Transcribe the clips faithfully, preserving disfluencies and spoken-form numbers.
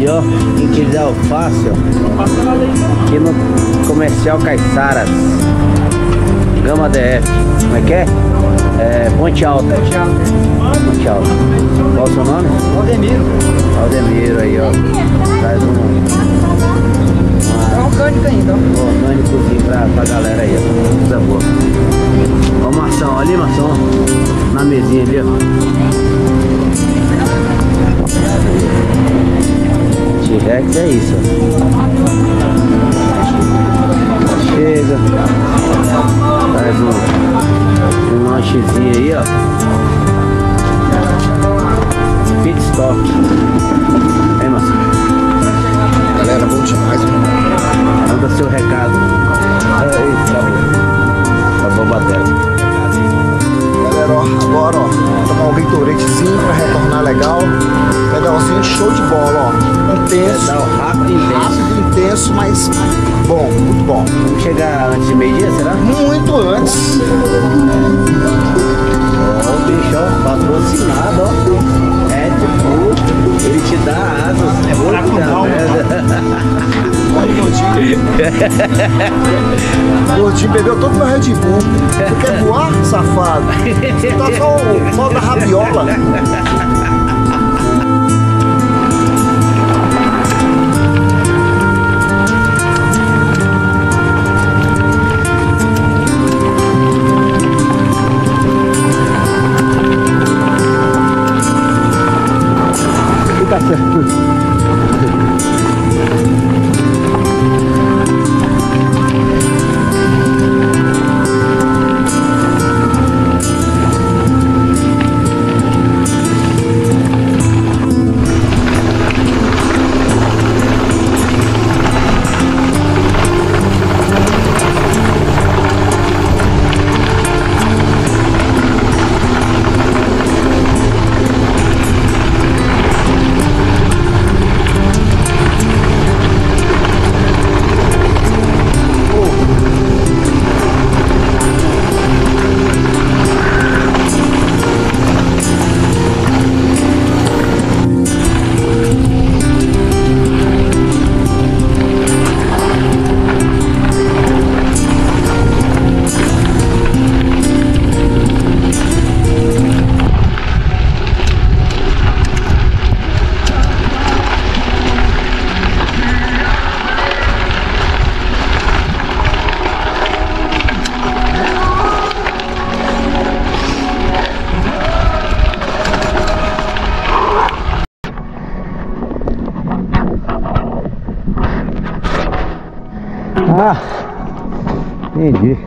Aí, ó, quem quiser alface, ó, aqui no Comercial Caiçaras, Gama D F, como é que é? É, Ponte Alta. Ponte Alta. Qual o seu nome? Aldemiro. Aldemiro aí, ó. Traz um... É um cânico ainda, ó. Um cânicozinho pra, pra galera aí, ó. Coisa boa. Ó o Marção, ali, Marção. Na mesinha ali, ó. T-Rex é isso, ó. Chega. Faz um, um lanchezinho aí, ó. Pit stop. Aí, Marcelo. Galera, bom demais, mano. Manda seu recado. Aí, acabou. Acabou a bateria. Galera, ó, agora, ó, tomar um Gatoradezinho pra retornar legal. Pedalzinho show de bola, ó. Intenso. Pedal rápido e intenso. Rápido, intenso, mas bom, muito bom. Vamos chegar antes de meio-dia, será? Muito antes. Ó, o bicho, ó, patrocinado, ó. É tipo, ele te dá asas. É buraco Olha o Gordinho bebeu todo meu Red Bull. Você quer voar, safado? Você tá só o mal da rabiola. Fica certo. Ah, entendi.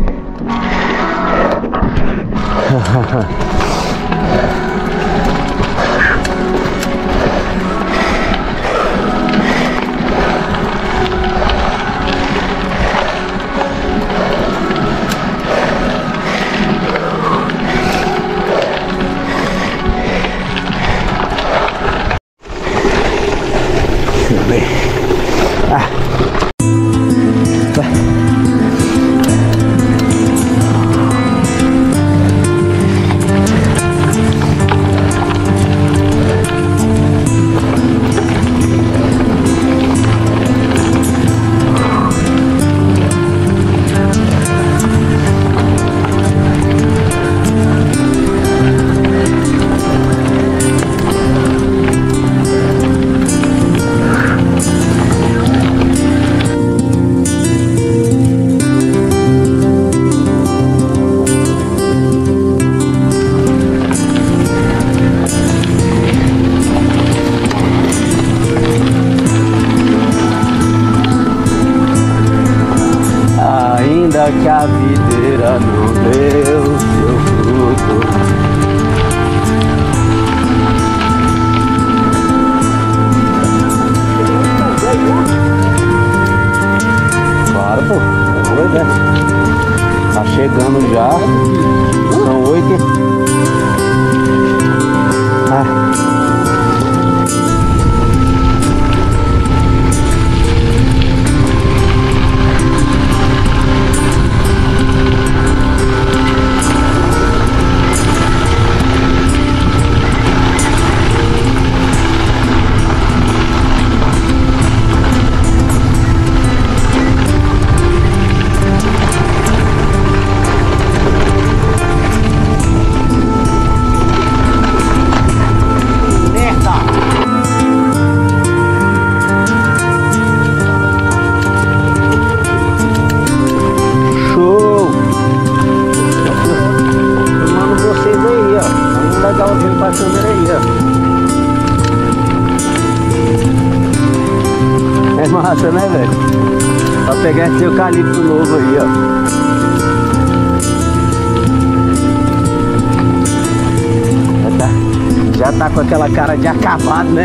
Tudo bem. Ah. Que a videira não deu seu fruto. Claro, pô, é doido, né? Tá chegando já. São oito. Ah. massa, né, velho? Pra pegar esse eucalipto novo aí, ó. Já tá, já tá com aquela cara de acabado, né?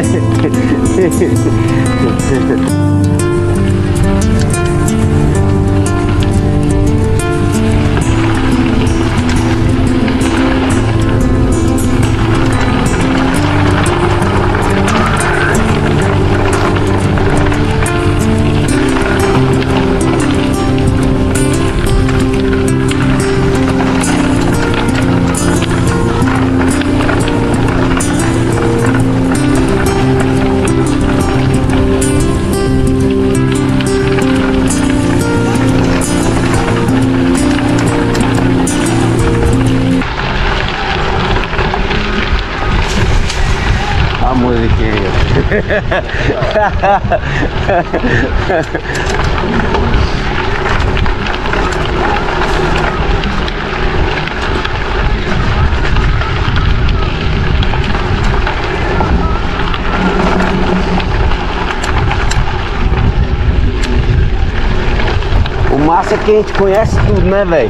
O massa é que a gente conhece tudo, né, velho?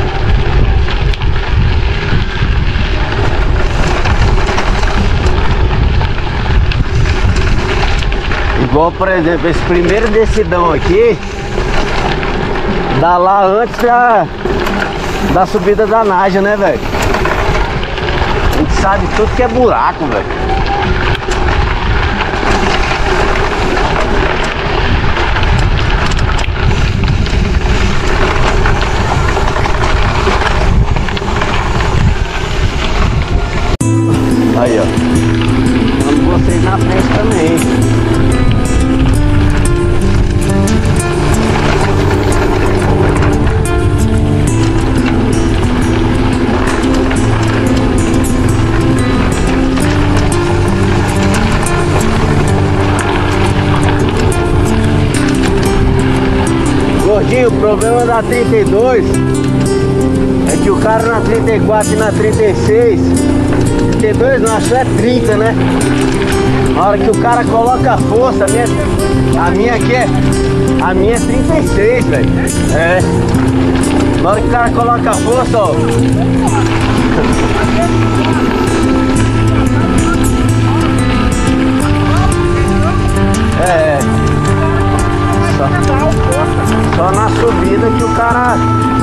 Igual, por exemplo, esse primeiro decidão aqui dá lá antes da, da subida da Naja, né, velho? A gente sabe tudo que é buraco, velho. Aí, ó. Vamos vocês na frente também. Gordinho, o problema da trinta e dois é que o cara na trinta e quatro e na trinta e seis, trinta e dois não, acho que é trinta, né? Na hora que o cara coloca a força, a minha, a minha aqui é, a minha é trinta e seis, velho. É. Na hora que o cara coloca a força, ó. É. Só, só na subida que o cara...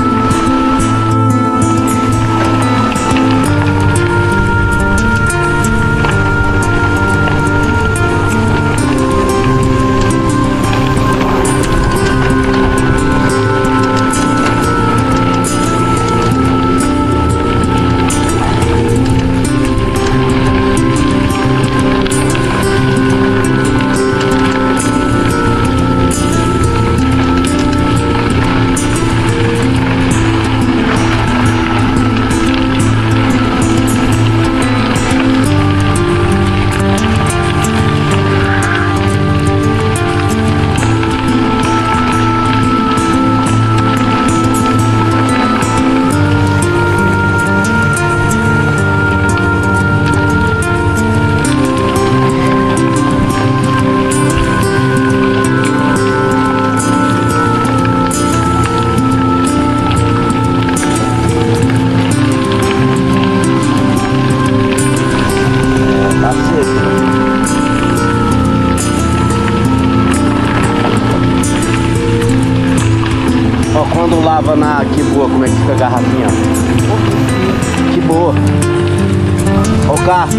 Quando lava na que boa, como é que fica a garrafinha? Que boa. Ó o carro.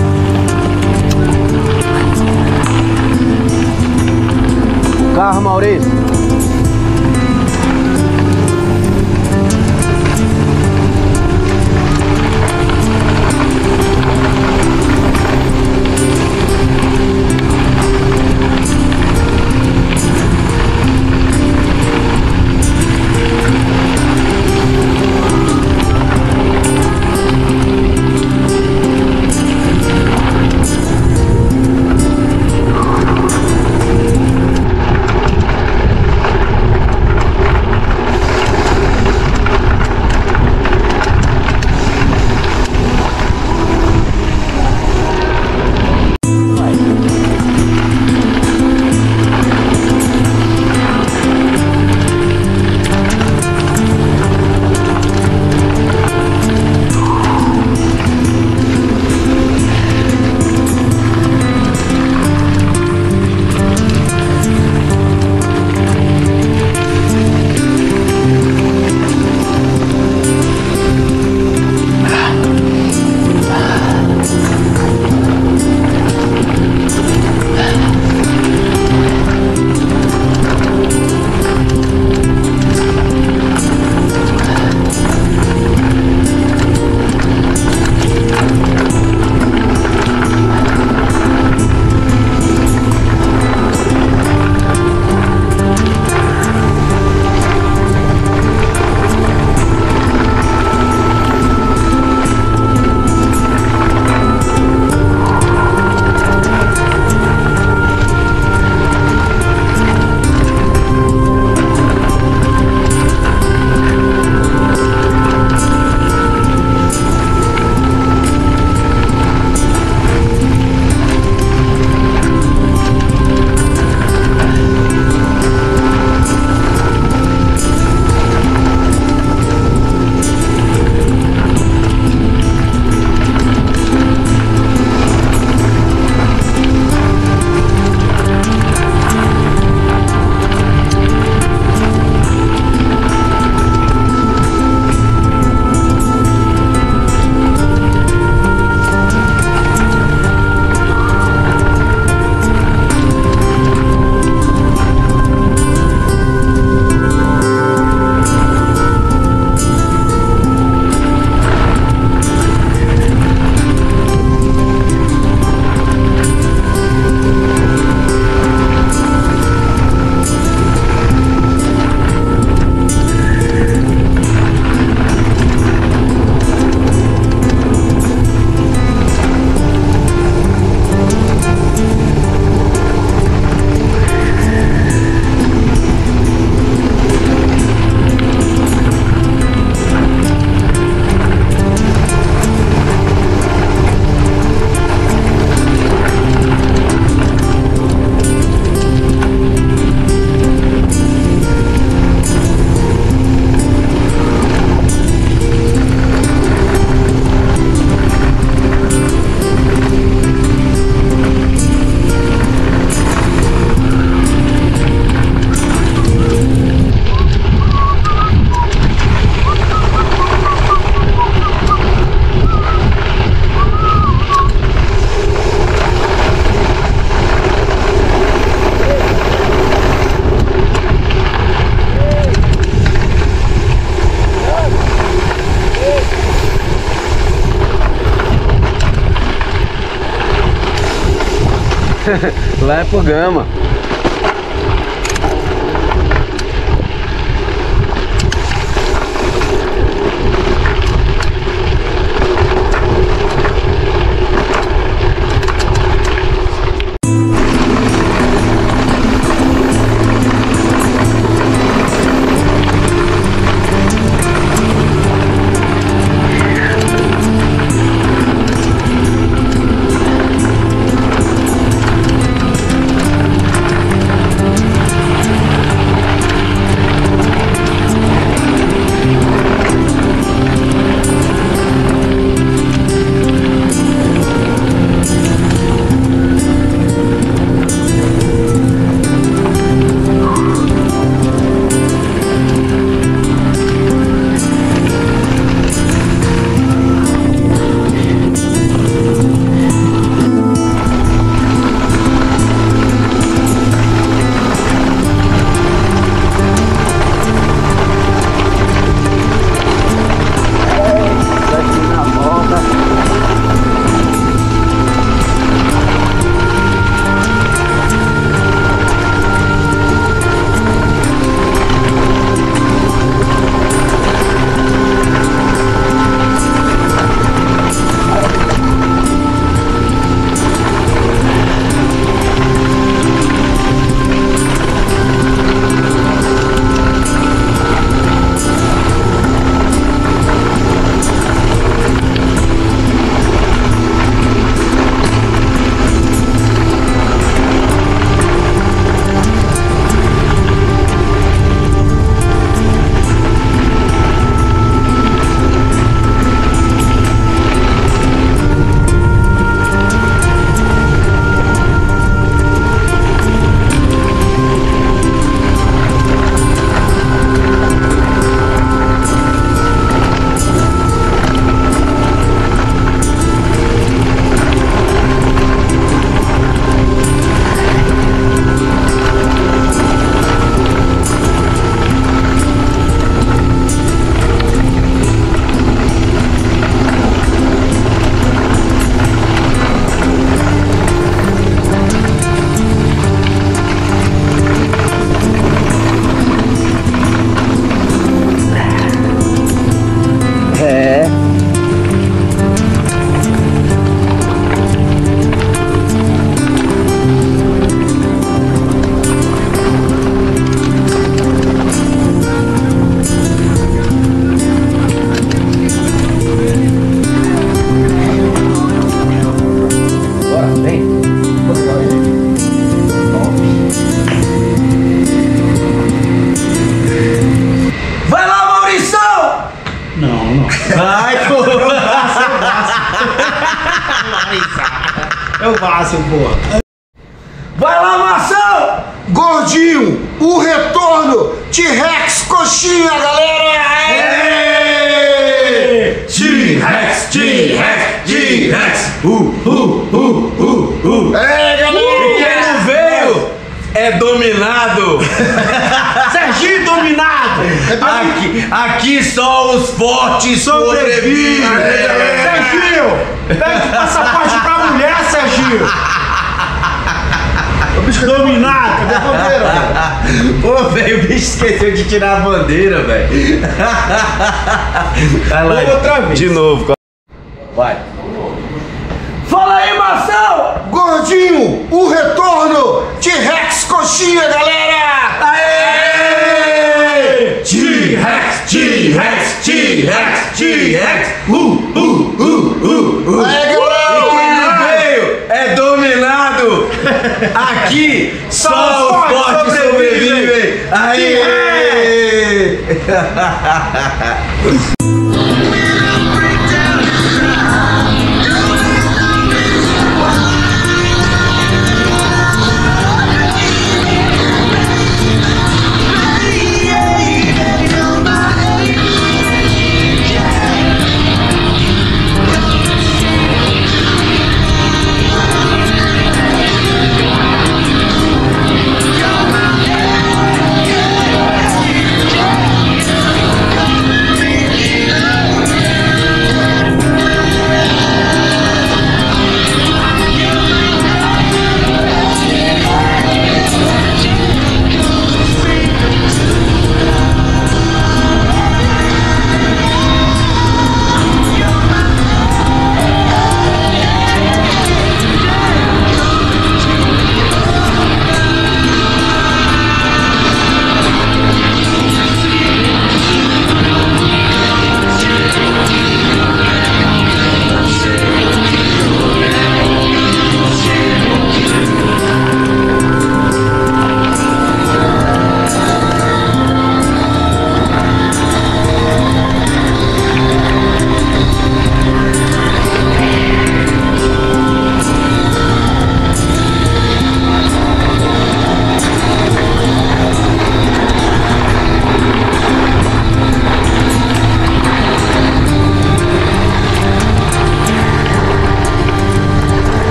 O carro, Maurício. Lá é pro Gama. É o máximo, porra. Vai lá, Mação! Gordinho, o retorno! T-Rex coxinha, galera! T-Rex, T-Rex, T-Rex! Uh, uh, uh, uh, uh! É, galera! E quem não veio é dominado! Serginho dominado! Aqui, aqui só os fortes sobrevivem! Serginho! Pede passaporte pra mulher, Serginho! Dominado! Cadê a bandeira? Pô, velho, o bicho esqueceu de tirar a bandeira, velho. Vai lá. Outra vez. De novo. Vai. Fala aí, Mação! Gordinho, o retorno! T-Rex coxinha, galera! Aê! T-Rex, T-Rex, T-Rex, T-Rex! Uh, uh, uh, uh, uh! Aê, galera! E quem não veio é dominado! Aqui só os fortes sobrevivem! Aê!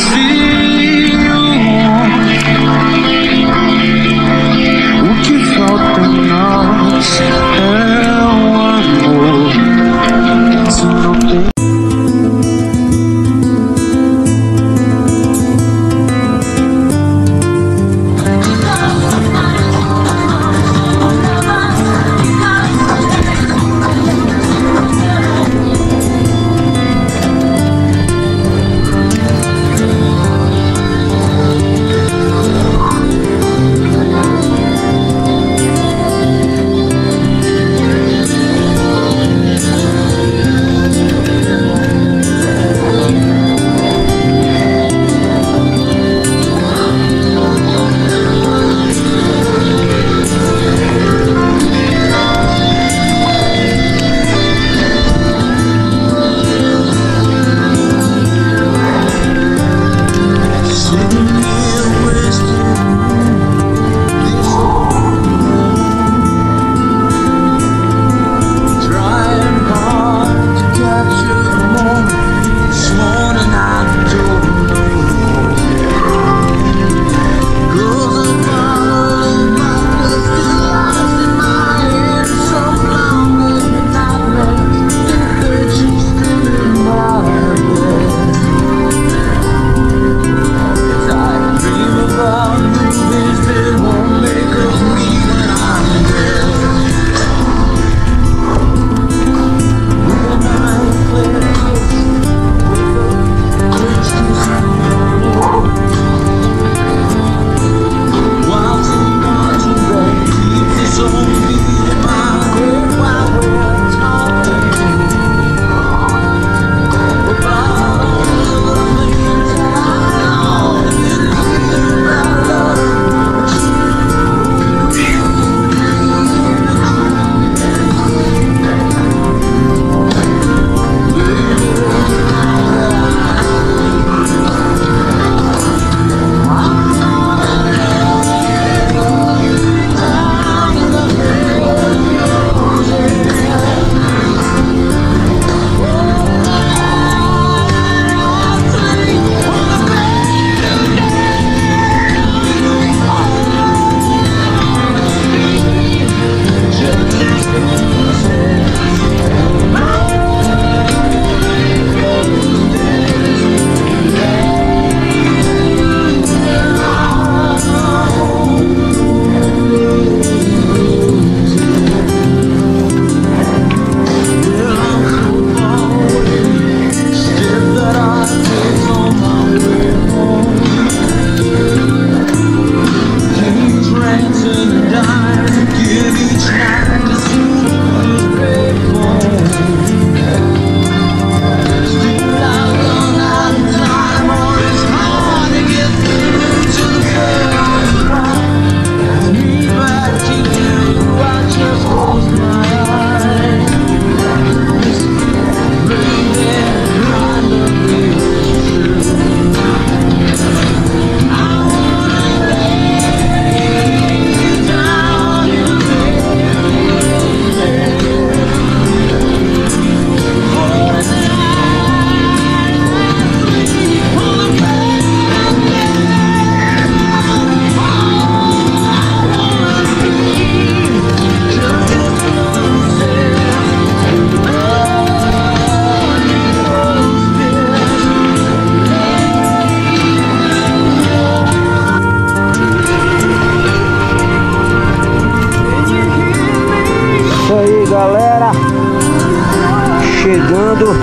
chegando.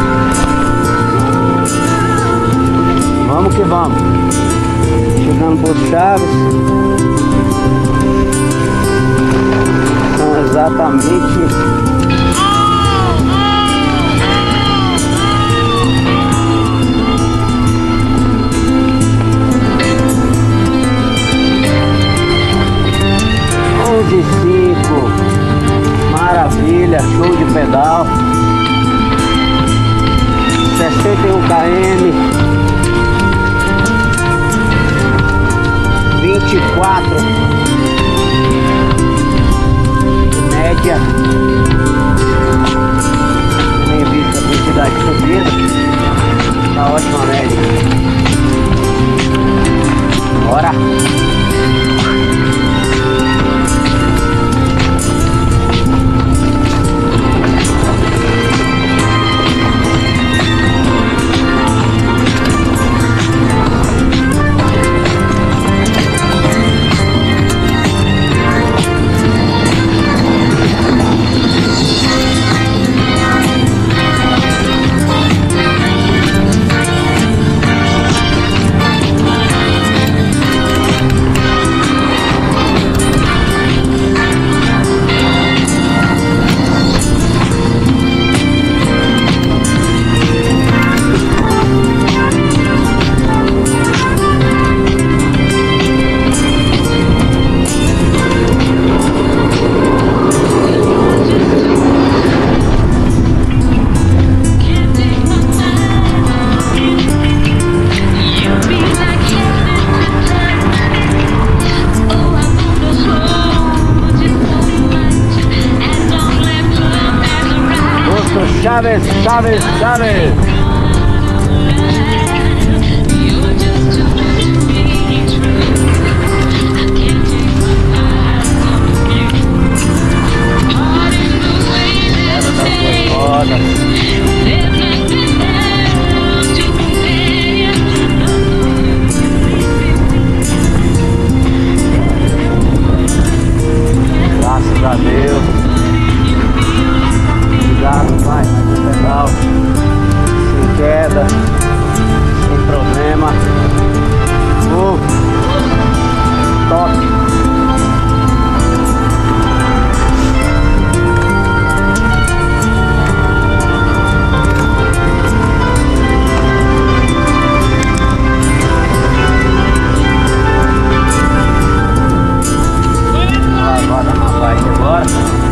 Vamos que vamos. Chegando por Chaves. São exatamente onze e cinco. Maravilha, show de pedal. Sessenta e um quilômetros. Vinte e quatro média. Nem visto a velocidade subida. Tá ótima média. Bora! Chaves, Chaves, Chaves. Graças a Deus. Obrigado, pai, mas legal, sem queda, sem problema. Uh, top. Agora na bike agora.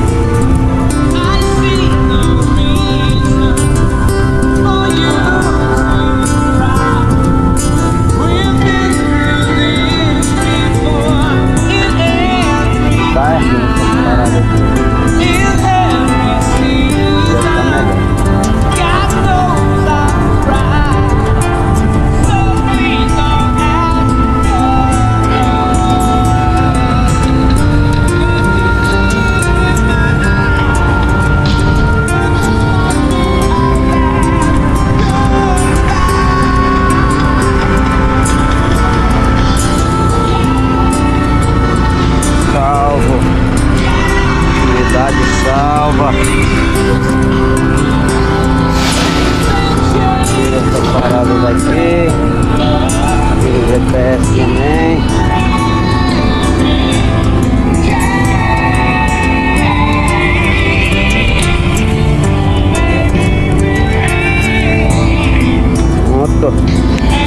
Salva. Tira essa parada daqui. Tira o G P S também. Pronto.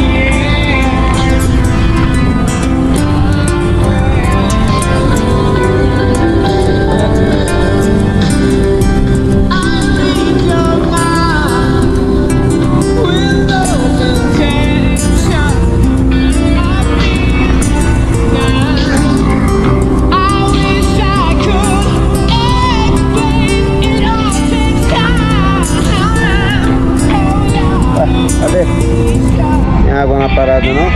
Cadê? Tem água na parada não?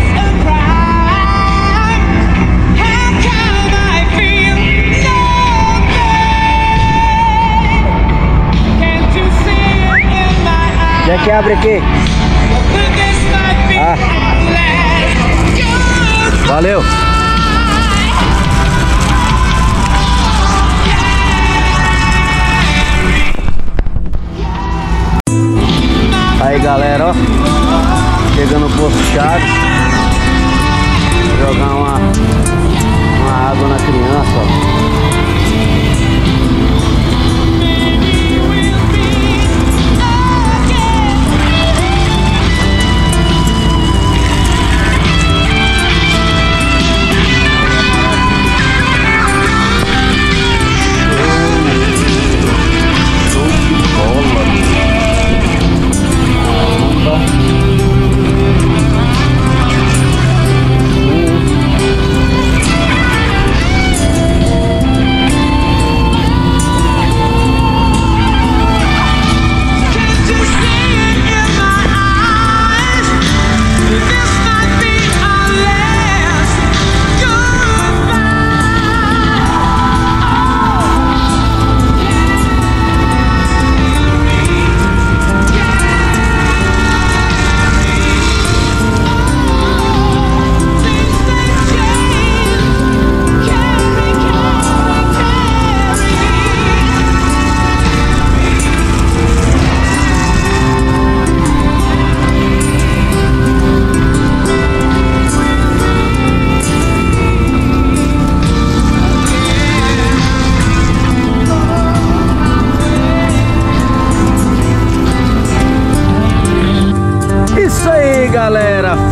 Já que abre aqui? Ah. Valeu! Aí galera, ó, chegando no posto Chaves, jogar uma, uma água na criança, ó.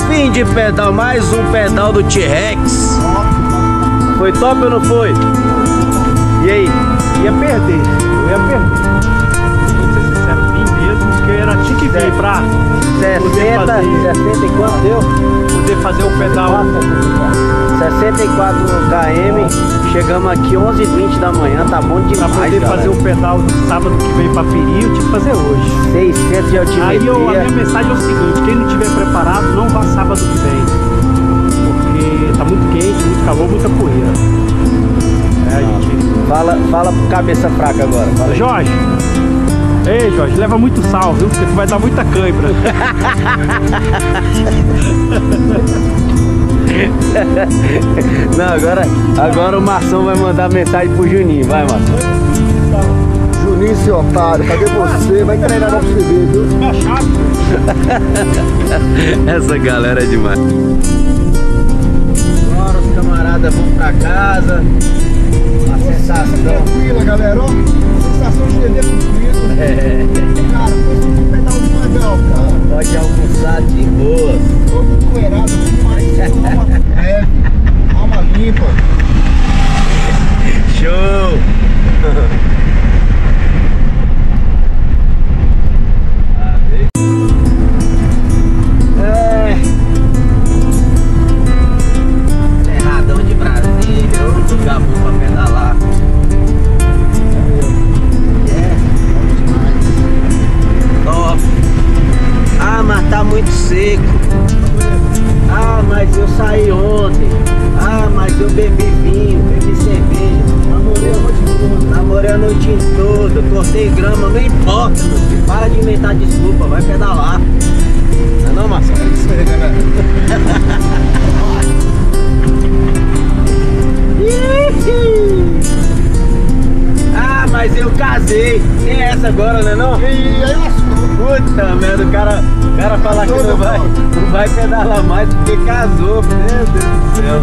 Fim de pedal, mais um pedal do T-Rex. Foi top ou não foi? E aí? Ia perder, eu ia perder. Vou ser sincero, vim mesmo, porque era, tinha que vir pra sessenta, sessenta e quanto deu? poder fazer o pedal. sessenta e quatro quilômetros, chegamos aqui onze e vinte da manhã, tá bom demais, Pra poder galera. fazer o pedal de sábado que vem pra Piri, eu tinha que fazer hoje. seiscentos de altimetria. Aí eu, a minha mensagem é o seguinte: quem não tiver preparado, não vá sábado que vem, porque tá muito quente, muito calor, muita poeira. É, a gente... Fala, fala pro cabeça fraca agora. Fala aí. Jorge, ei Jorge, leva muito sal, viu? Porque tu vai dar muita cãibra. Não, agora, agora o Marção vai mandar mensagem pro Juninho. Vai, Marção. Juninho, seu otário, cadê você? Vai treinar pra você ver, viu? Essa galera é demais. Agora os camaradas vão pra casa. A sensação. Tranquila, galera, ó. Sensação de G D cumprido. É. Cara, foi um pedal legal, cara. Pode almoçar de boa. Todo empoeirado, demais. Alma leve, alma limpa. Show! É. Cerradão de Brasília, outro lugar bom pra pedalar. É, top. Ah, mas tá muito seco. Ah, mas eu saí ontem. Ah, mas eu bebi vinho, bebi cerveja. Namorei a noite toda. Namorei a noite toda. Cortei grama, não importa, meu filho. Para de inventar desculpa, vai pedalar. Não é não, Marcelo? É isso aí, galera. Ah, mas eu casei. Tem essa agora, né não? E aí, lascou. Puta merda, o cara, o cara falar que não vai, não vai pedalar mais porque casou. Meu Deus do céu.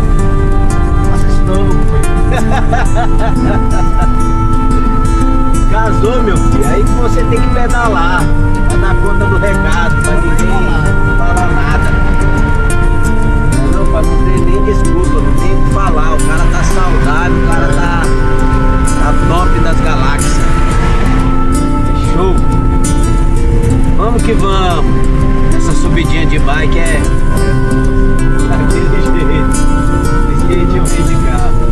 Casou, meu filho. Aí que você tem que pedalar pra dar conta do recado, pra ninguém falar nada. Não, não, pra não ter nem desculpa, não tem o que falar. O cara tá saudável, o cara tá, tá top das galáxias. É show. Vamos que vamos. Essa subidinha de bike é daquele jeito. Skate eu vim de carro.